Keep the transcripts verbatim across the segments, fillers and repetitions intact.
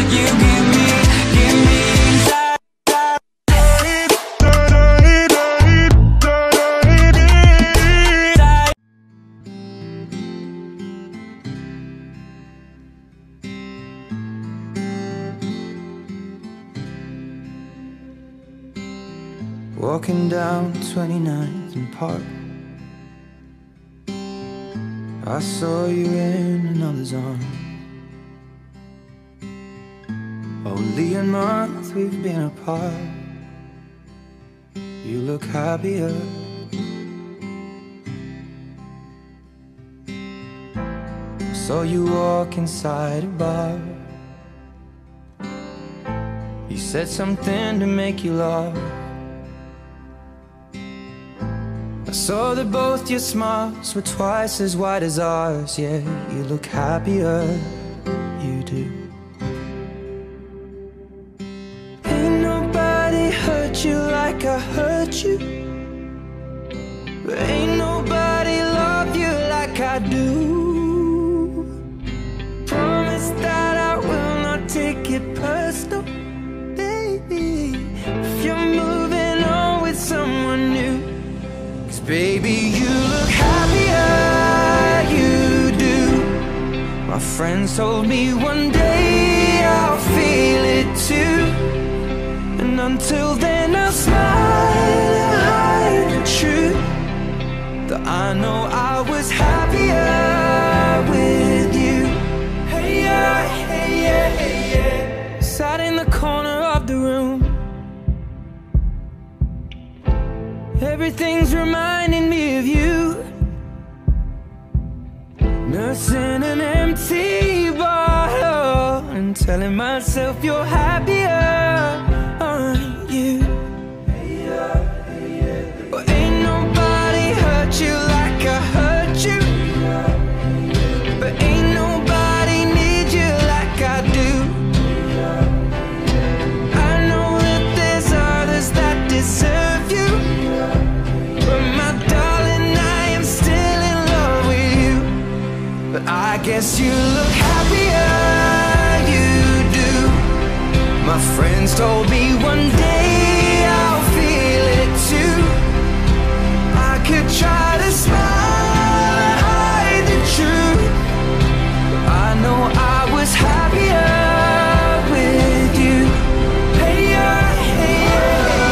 You give me, give me anxiety. Walking down twenty-ninth and Park, I saw you in another's arms. Only a month we've been apart. You look happier. I saw you walk inside a bar. You said something to make you laugh. I saw that both your smiles were twice as wide as ours. Yeah, you look happier, you do. Ain't nobody hurt you like I hurt you. Ain't nobody love you like I do. Promise that I will not take it personal, baby, if you're moving on with someone new. Baby, you look happier, you do. My friends told me one day I'll feel it too. And until then I'll smile and hide the truth, that I know I was happier with you. Hey yeah, hey yeah, hey yeah. Sat in the corner of the room. Everything's reminding me of you. Nursing an empty bottle and telling myself you're happier, aren't you? Well, ain't nobody hurt you like I hurt you, but ain't nobody need you like I do. I know that there's others that deserve you, but my darling, I am still in love with you. But I guess you look happier, you do. My friends told me one day I'll feel it too. I could try to smile and hide the truth, but I know I was happier with you. Hey yeah, hey yeah.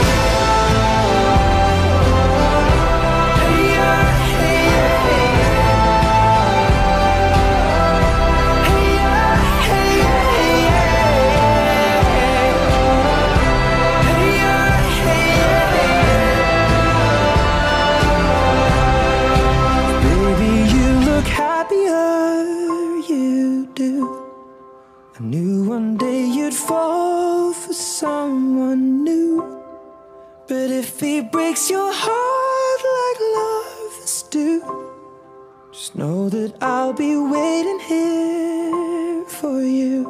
I knew one day you'd fall for someone new, but if he breaks your heart like lovers do, just know that I'll be waiting here for you.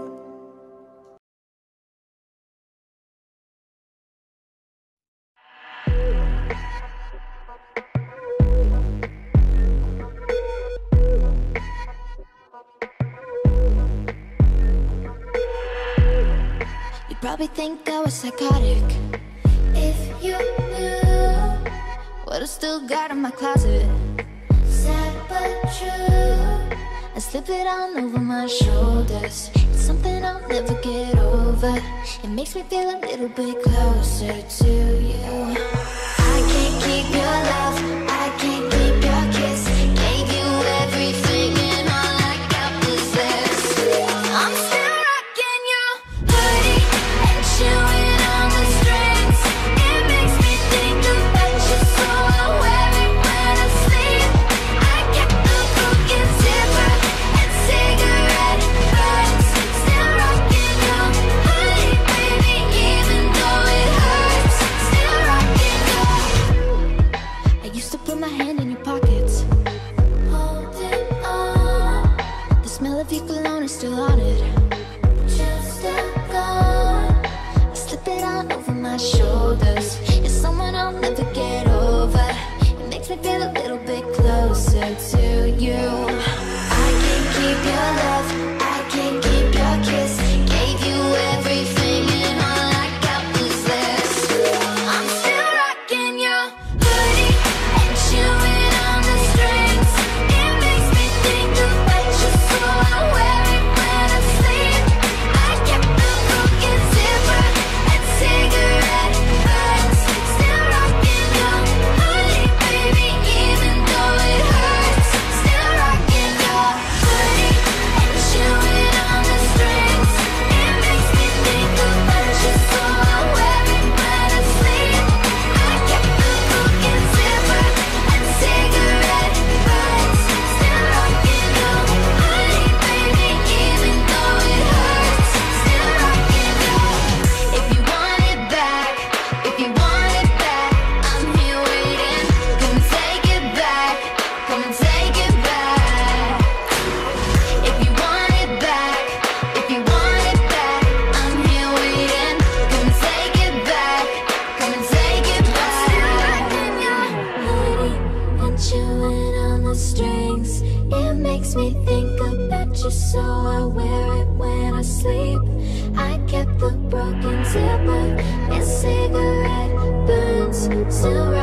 Probably think I was psychotic if you knew what I still got in my closet. Sad but true, I slip it on over my shoulders. It's something I'll never get over. It makes me feel a little bit closer to you. I can't keep your love, I can't keep your kiss. Gave you everything and all I got was this. I'm still rocking your hoodie and chewing on the strings. It makes me think about you, so I wear it when I sleep. I got the broken zipper and cigarette burns. Still rocking your hoodie, baby, even though it hurts. Still rocking your. I used to put Still